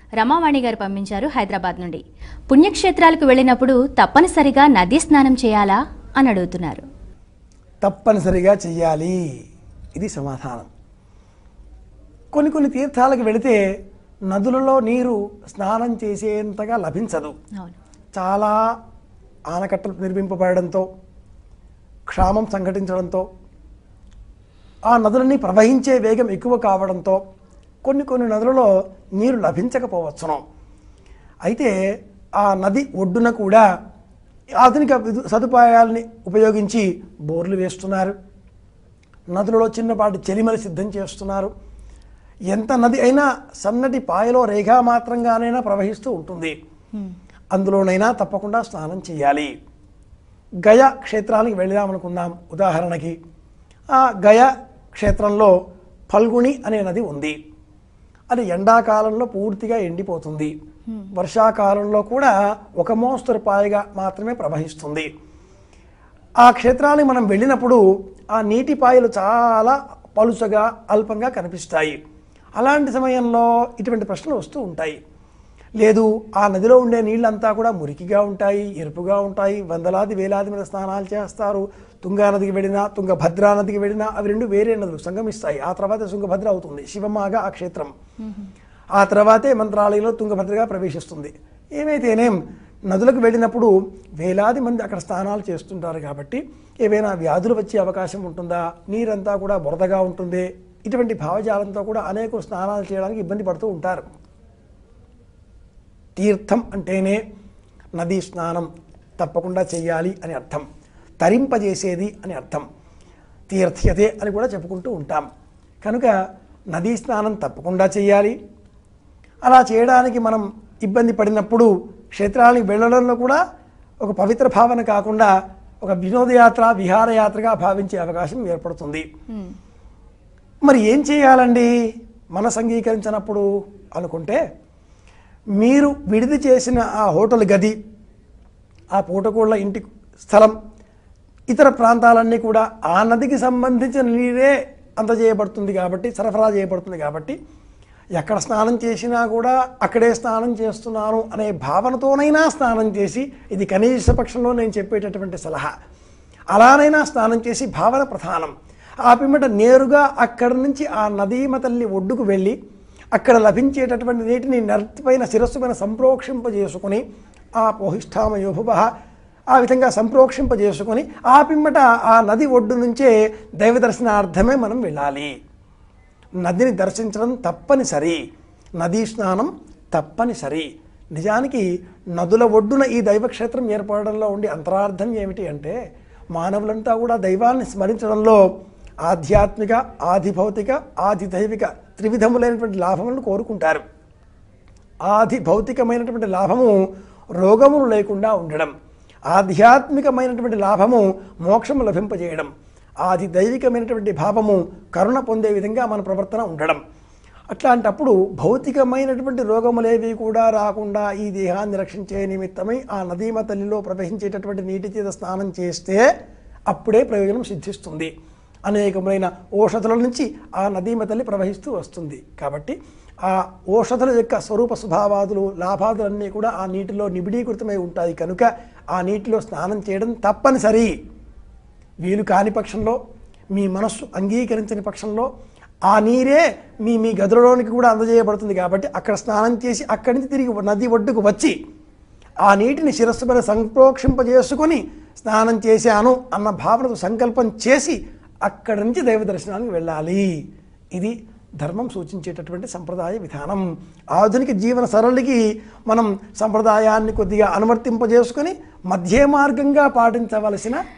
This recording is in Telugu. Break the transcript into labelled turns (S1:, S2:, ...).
S1: రమావాణి గారు పంపించారు హైదరాబాద్ నుండి. పుణ్యక్షేత్రాలకు వెళ్ళినప్పుడు తప్పనిసరిగా నదీ స్నానం చేయాలా అని అడుగుతున్నారు.
S2: తప్పనిసరిగా చెయ్యాలి, ఇది సమాధానం. కొన్ని తీర్థాలకు వెళితే నదులలో నీరు స్నానం చేసేంతగా లభించదు. చాలా ఆనకట్టలు నిర్మింపబడడంతో, క్షామం సంఘటించడంతో, ఆ నదులన్నీ ప్రవహించే వేగం ఎక్కువ కావడంతో కొన్ని నదులలో నీరు లభించకపోవచ్చును. అయితే ఆ నది ఒడ్డున కూడా ఆధునిక సదుపాయాలని ఉపయోగించి బోర్లు వేస్తున్నారు. నదులలో చిన్నపాటి చెలిమలు సిద్ధం చేస్తున్నారు. ఎంత నది అయినా సన్నటి పాయలో రేఖామాత్రంగానైనా ప్రవహిస్తూ ఉంటుంది. అందులోనైనా తప్పకుండా స్నానం చేయాలి. గయ క్షేత్రానికి వెళదామనుకుందాం. ఉదాహరణకి ఆ గయ క్షేత్రంలో ఫల్గుణి అనే నది ఉంది. అది ఎండాకాలంలో పూర్తిగా ఎండిపోతుంది. వర్షాకాలంలో కూడా ఒక మోస్తరు పాయగా మాత్రమే ప్రవహిస్తుంది. ఆ క్షేత్రానికి మనం వెళ్ళినప్పుడు ఆ నీటి పాయలు చాలా పలుచగా అల్పంగా కనిపిస్తాయి. అలాంటి సమయంలో ఇటువంటి ప్రశ్నలు వస్తూ ఉంటాయి. లేదు, ఆ నదిలో ఉండే నీళ్ళంతా కూడా మురికిగా ఉంటాయి, ఎరుపుగా ఉంటాయి, వందలాది వేలాది మంది స్నానాలు చేస్తారు. తుంగా నదికి వెళ్ళినా, తుంగభద్రా నదికి వెళ్ళినా అవి రెండు వేరే నదులు సంగమిస్తాయి. ఆ తర్వాత తుంగభద్ర అవుతుంది, శివమాగా ఆ క్షేత్రం. ఆ తర్వాతే మంత్రాలయంలో తుంగభద్రగా ప్రవేశిస్తుంది. ఏమైతేనేం నదులకు వెళ్ళినప్పుడు వేలాది మంది అక్కడ స్నానాలు చేస్తుంటారు కాబట్టి ఏవైనా వ్యాధులు వచ్చే అవకాశం ఉంటుందా, నీరంతా కూడా బురదగా ఉంటుంది, ఇటువంటి భావజాలంతో కూడా అనేక స్నానాలు చేయడానికి ఇబ్బంది పడుతూ ఉంటారు. తీర్థం అంటేనే నదీ స్నానం తప్పకుండా చెయ్యాలి అని అర్థం, తరింపజేసేది అని అర్థం, తీర్థ్యతే అని కూడా చెప్పుకుంటూ ఉంటాం. కనుక నదీ స్నానం తప్పకుండా చేయాలి. అలా చేయడానికి మనం ఇబ్బంది పడినప్పుడు క్షేత్రానికి వెళ్ళడంలో కూడా ఒక పవిత్ర భావన కాకుండా ఒక వినోదయాత్ర, విహారయాత్రగా భావించే అవకాశం ఏర్పడుతుంది. మరి ఏం చేయాలండి మనసు అంగీకరించినప్పుడు అనుకుంటే, మీరు విడిది చేసిన ఆ హోటల్ గది, ఆ పూటకోళ్ళ ఇంటి స్థలం, ఇతర ప్రాంతాలన్నీ కూడా ఆ నదికి సంబంధించిన నీరే అందజేయబడుతుంది కాబట్టి, సరఫరా చేయబడుతుంది కాబట్టి ఎక్కడ స్నానం చేసినా కూడా అక్కడే స్నానం చేస్తున్నాను అనే భావనతోనైనా స్నానం చేసి, ఇది కనీస పక్షంలో నేను చెప్పేటటువంటి సలహా, అలానైనా స్నానం చేసి భావన ప్రధానం. ఆ పిమ్మట నేరుగా అక్కడి నుంచి ఆ నదీమ తల్లి ఒడ్డుకు వెళ్ళి అక్కడ లభించేటటువంటి నీటిని నెత్తిపైన శిరస్సు పైన సంప్రోక్షింపజేసుకొని, ఆ పోహిష్ఠామయోభువ ఆ విధంగా సంప్రోక్షింపజేసుకొని ఆ పిమ్మట ఆ నది ఒడ్డు నుంచే దైవ దర్శనార్థమే మనం వెళ్ళాలి. నదిని దర్శించడం తప్పనిసరి, నదీ స్నానం తప్పనిసరి. నిజానికి నదుల ఒడ్డున ఈ దైవక్షేత్రం ఏర్పడడంలో ఉండే అంతరార్థం ఏమిటి అంటే, మానవులంతా కూడా దైవాన్ని స్మరించడంలో ఆధ్యాత్మిక, ఆదిభౌతిక, ఆదిదైవిక త్రివిధములైనటువంటి లాభములను కోరుకుంటారు. ఆది భౌతికమైనటువంటి లాభము రోగములు లేకుండా ఉండడం, ఆధ్యాత్మికమైనటువంటి లాభము మోక్షము లభింపజేయడం, ఆది దైవికమైనటువంటి భావము కరుణ పొందే విధంగా మన ప్రవర్తన ఉండడం. అట్లాంటప్పుడు భౌతికమైనటువంటి రోగములేవి కూడా రాకుండా ఈ దేహాన్ని రక్షించే నిమిత్తమై ఆ నదీమ తల్లిలో ప్రవహించేటటువంటి నీటి చేత స్నానం చేస్తే అప్పుడే ప్రయోజనం సిద్ధిస్తుంది. అనేకమైన ఔషధుల నుంచి ఆ నదీమ తల్లి ప్రవహిస్తూ వస్తుంది. కాబట్టి ఆ ఔషధుల యొక్క స్వరూప స్వభావాదులు, లాభాదులన్నీ కూడా ఆ నీటిలో నిబిడీకృతమై ఉంటాయి. కనుక ఆ నీటిలో స్నానం చేయడం తప్పనిసరి. వీలు కాని పక్షంలో, మీ మనస్సు అంగీకరించని పక్షంలో ఆ నీరే మీ గదిలోనికి కూడా అందజేయబడుతుంది. కాబట్టి అక్కడ స్నానం చేసి అక్కడి నుంచి తిరిగి నది ఒడ్డుకు వచ్చి ఆ నీటిని శిరస్సు మీద సంప్రోక్షింపజేసుకొని స్నానం చేశాను అన్న భావనతో సంకల్పం చేసి అక్కడి నుంచి దైవ దర్శనానికి వెళ్ళాలి. ఇది ధర్మం సూచించేటటువంటి సంప్రదాయ విధానం. ఆధునిక జీవన సరళికి మనం సంప్రదాయాన్ని కొద్దిగా అనువర్తింపజేసుకొని మధ్య మార్గంగా పాటించవలసిన